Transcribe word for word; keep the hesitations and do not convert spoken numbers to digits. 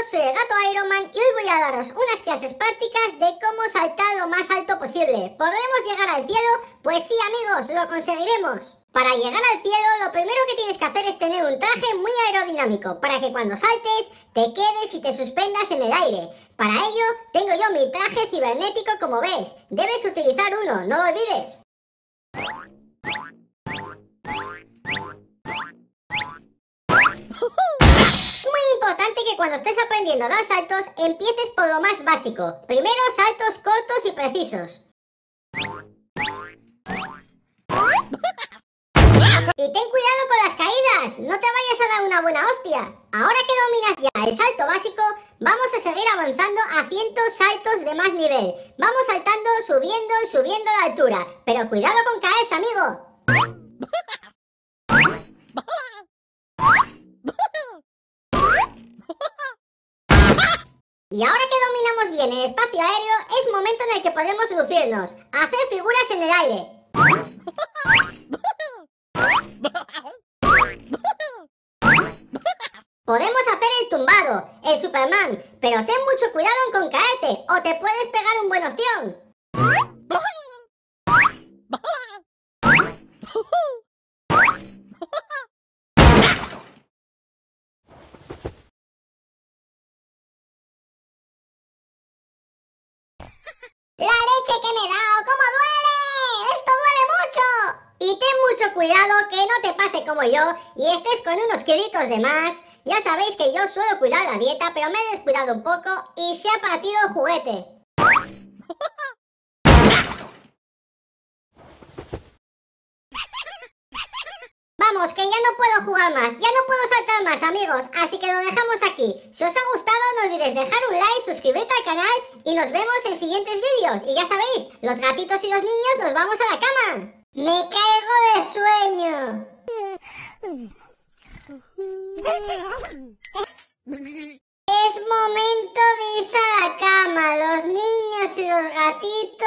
soy el Gato Iron Man y hoy voy a daros unas clases prácticas de cómo saltar lo más alto posible. ¿Podremos llegar al cielo? Pues sí, amigos, lo conseguiremos. Para llegar al cielo, lo primero que tienes que hacer es tener un traje muy aerodinámico, para que cuando saltes, te quedes y te suspendas en el aire. Para ello, tengo yo mi traje cibernético como ves. Debes utilizar uno, no lo olvides. Importante que cuando estés aprendiendo a dar saltos empieces por lo más básico. Primero saltos cortos y precisos. Y ten cuidado con las caídas, no te vayas a dar una buena hostia. Ahora que dominas ya el salto básico, vamos a seguir avanzando a cientos saltos de más nivel. Vamos saltando, subiendo y subiendo la altura. Pero cuidado con caerse, amigo. Y ahora que dominamos bien el espacio aéreo, es momento en el que podemos lucirnos, hacer figuras en el aire. Podemos hacer el tumbado, el Superman, pero ten mucho cuidado con caerte o te puedes pegar un buen ostión. ¡La leche que me he dado! ¡Cómo duele! ¡Esto duele mucho! Y ten mucho cuidado que no te pase como yo y estés con unos kilitos de más. Ya sabéis que yo suelo cuidar la dieta, pero me he descuidado un poco y se ha partido el juguete. Vamos, que ya no puedo jugar más, ya no puedo saltar más, amigos, así que lo dejamos aquí. Si os ha gustado, no olvidéis dejar un like, suscribirte al canal y nos vemos en siguientes vídeos. Y ya sabéis, los gatitos y los niños nos vamos a la cama. ¡Me caigo de sueño! Es momento de irse a la cama, los niños y los gatitos.